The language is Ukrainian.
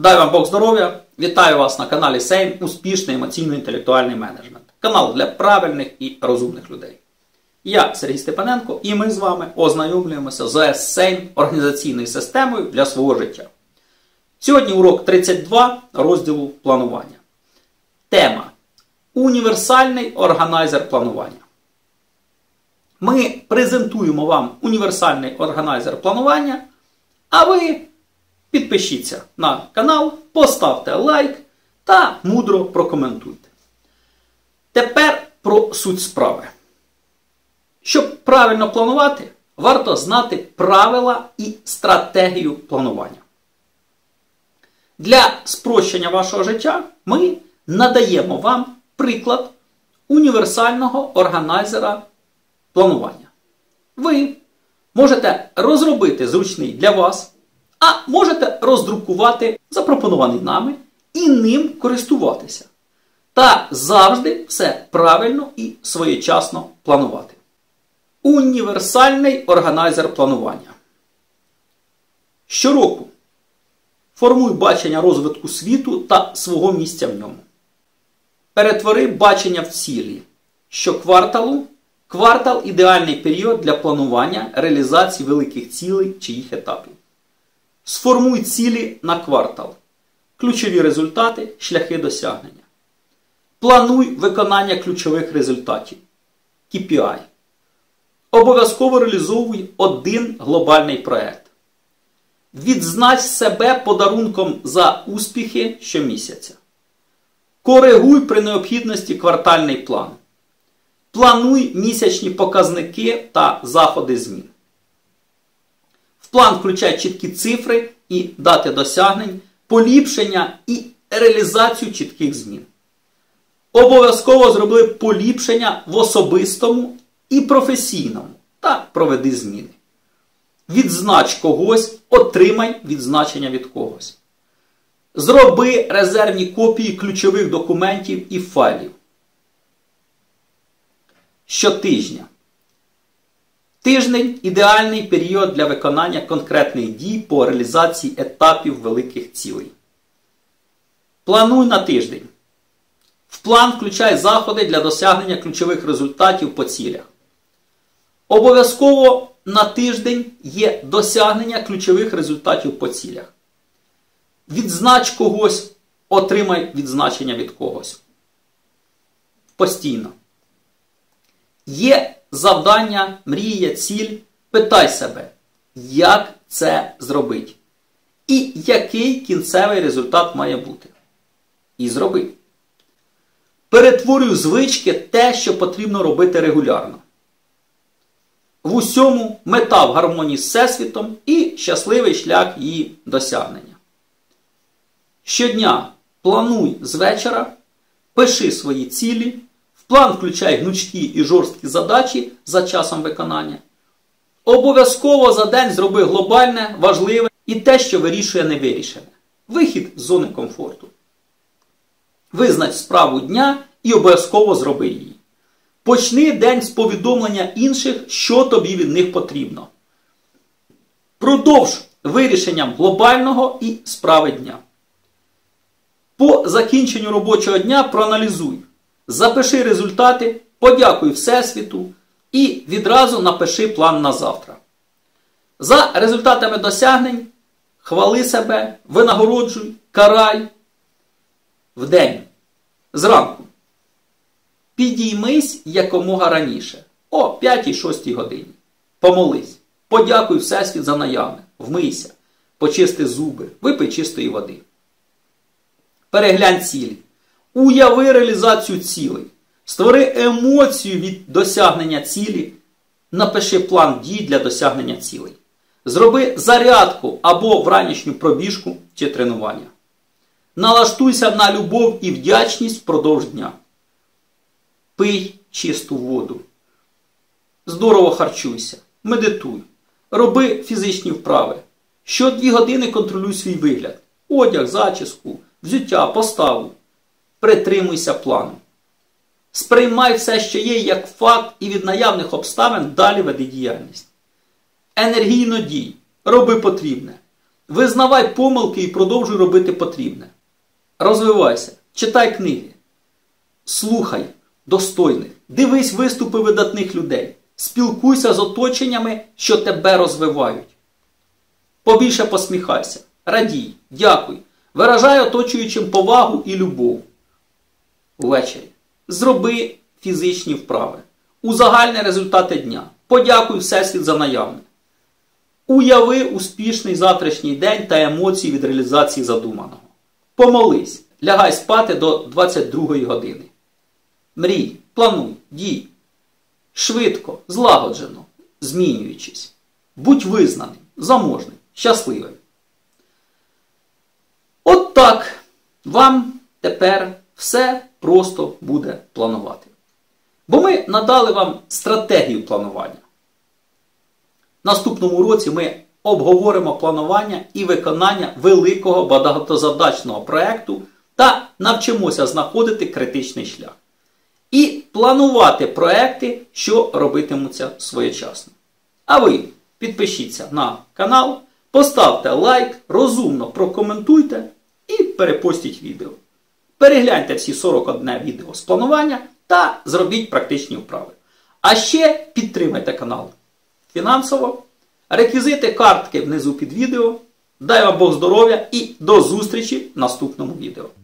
Дай вам Бог здоров'я! Вітаю вас на каналі Сейм Успішний емоційно-інтелектуальний менеджмент. Канал для правильних і розумних людей. Я Сергій Степаненко і ми з вами ознайомлюємося з ОС Сейм організаційною системою для свого життя. Сьогодні урок 32 розділу планування. Тема універсальний органайзер планування. Ми презентуємо вам універсальний органайзер планування, а ви підпишіться на канал, поставте лайк та мудро прокоментуйте. Тепер про суть справи. Щоб правильно планувати, варто знати правила і стратегію планування. Для спрощення вашого життя ми надаємо вам приклад універсального органайзера планування. Ви можете розробити зручний для вас, а можете роздрукувати запропонований нами і ним користуватися. Та завжди все правильно і своєчасно планувати. Універсальний органайзер планування. Щороку формуй бачення розвитку світу та свого місця в ньому. Перетвори бачення в цілі. Щокварталу квартал – ідеальний період для планування реалізації великих цілей чи їх етапів. Сформуй цілі на квартал. Ключові результати, шляхи досягнення. Плануй виконання ключових результатів. KPI. Обов'язково реалізовуй один глобальний проект. Відзнач себе подарунком за успіхи щомісяця. Коригуй при необхідності квартальний план. Плануй місячні показники та заходи змін. В план включай чіткі цифри і дати досягнень, поліпшення і реалізацію чітких змін. Обов'язково зроби поліпшення в особистому і професійному та проведи зміни. Відзнач когось, отримай відзначення від когось. Зроби резервні копії ключових документів і файлів. Щотижня. Тиждень – ідеальний період для виконання конкретних дій по реалізації етапів великих цілей. Плануй на тиждень. В план включай заходи для досягнення ключових результатів по цілях. Обов'язково на тиждень є досягнення ключових результатів по цілях. Відзнач когось, отримай відзначення від когось. Постійно. Є завдання, мрія, ціль. Питай себе, як це зробити. І який кінцевий результат має бути. І зроби. Перетворюй в звички те, що потрібно робити регулярно. В усьому мета в гармонії з Всесвітом і щасливий шлях її досягнення. Щодня плануй з вечора, пиши свої цілі, в план включай гнучкі і жорсткі задачі за часом виконання. Обов'язково за день зроби глобальне, важливе і те, що вирішує невирішене. Вихід з зони комфорту. Визнач справу дня і обов'язково зроби її. Почни день з повідомлення інших, що тобі від них потрібно. Продовж вирішенням глобального і справи дня. По закінченню робочого дня проаналізуй. Запиши результати, подякуй Всесвіту і відразу напиши план на завтра. За результатами досягнень хвали себе, винагороджуй, карай. Вдень. Зранку. Підіймись якомога раніше. О 5-6 годині. Помолись. Подякуй Всесвіт за наявне. Вмийся. Почисти зуби. Випий чистої води. Переглянь цілі. Уяви реалізацію цілей. Створи емоцію від досягнення цілі. Напиши план дій для досягнення цілей. Зроби зарядку або вранішню пробіжку чи тренування. Налаштуйся на любов і вдячність впродовж дня. Пий чисту воду. Здорово харчуйся. Медитуй. Роби фізичні вправи. Що 2 години контролюй свій вигляд. Одяг, зачіску, взуття, поставу. Притримуйся плану. Сприймай все, що є, як факт і від наявних обставин далі веди діяльність. Енергійно дій. Роби потрібне. Визнавай помилки і продовжуй робити потрібне. Розвивайся, читай книги, слухай достойних, дивись виступи видатних людей, спілкуйся з оточеннями, що тебе розвивають. Побільше посміхайся, радій, дякуй, виражай оточуючим повагу і любов. Увечері зроби фізичні вправи, узагальни результати дня, подякуй Всесвіт за наявне. Уяви успішний завтрашній день та емоції від реалізації задуманого. Помолись, лягай спати до 22 години. Мрій, плануй, дій. Швидко, злагоджено, змінюючись. Будь визнаним, заможним, щасливим. От так вам тепер все просто буде планувати. Бо ми надали вам стратегію планування. В наступному році ми обговоримо планування і виконання великого багатозадачного проєкту та навчимося знаходити критичний шлях. І планувати проекти, що робитимуться своєчасно. А ви підпишіться на канал, поставте лайк, розумно прокоментуйте і перепостіть відео. Перегляньте всі 41 відео з планування та зробіть практичні вправи. А ще підтримайте канал фінансово. Реквізити картки внизу під відео. Дай вам Бог здоров'я і до зустрічі в наступному відео.